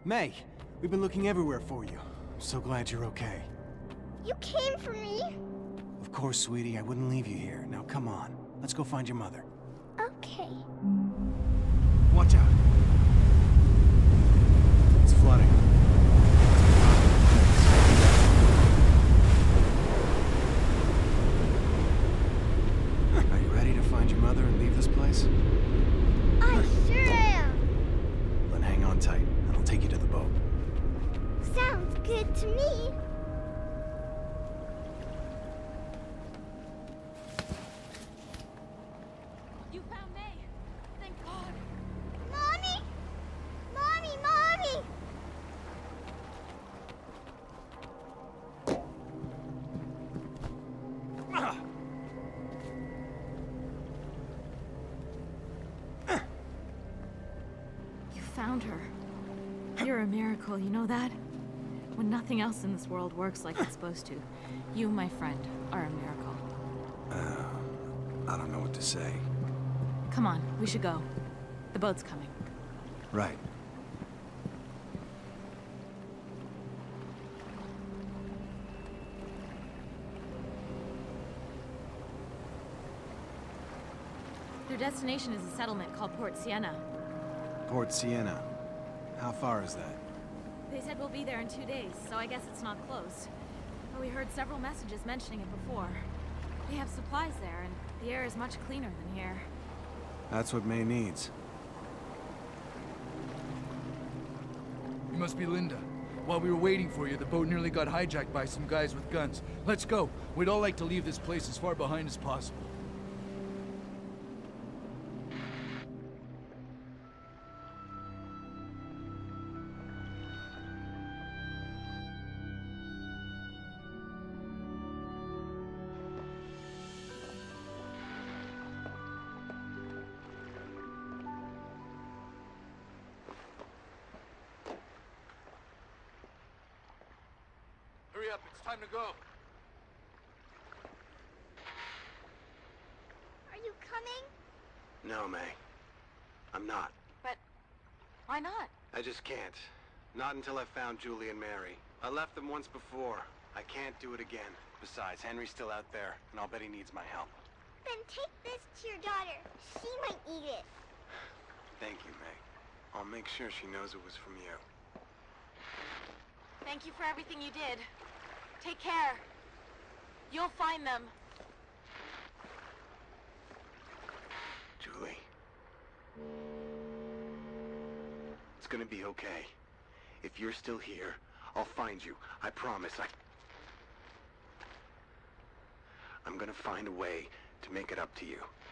May, we've been looking everywhere for you. I'm so glad you're okay. You came for me? Of course, sweetie, I wouldn't leave you here. Now come on, let's go find your mother. Okay. Watch out. It's flooding. Are you ready to find your mother and leave this place? I sure am. Then hang on tight, and I'll take you to the boat. Sounds good to me. You found May! Thank God! Mommy! Mommy, Mommy! You found her. You're a miracle, you know that? When nothing else in this world works like it's supposed to, you, my friend, are a miracle. I don't know what to say. Come on, we should go. The boat's coming. Right. Their destination is a settlement called Port Sienna. Port Sienna. How far is that? They said we'll be there in 2 days, so I guess it's not close. But we heard several messages mentioning it before. They have supplies there, and the air is much cleaner than here. That's what May needs. You must be Linda. While we were waiting for you, the boat nearly got hijacked by some guys with guns. Let's go. We'd all like to leave this place as far behind as possible. Hurry up, it's time to go. Are you coming? No, May. I'm not. But why not? I just can't. Not until I found Julie and Mary. I left them once before. I can't do it again. Besides, Henry's still out there, and I'll bet he needs my help. Then take this to your daughter. She might eat it. Thank you, May. I'll make sure she knows it was from you. Thank you for everything you did. Take care. You'll find them. Julie. It's gonna be okay. If you're still here, I'll find you. I promise. I'm gonna find a way to make it up to you.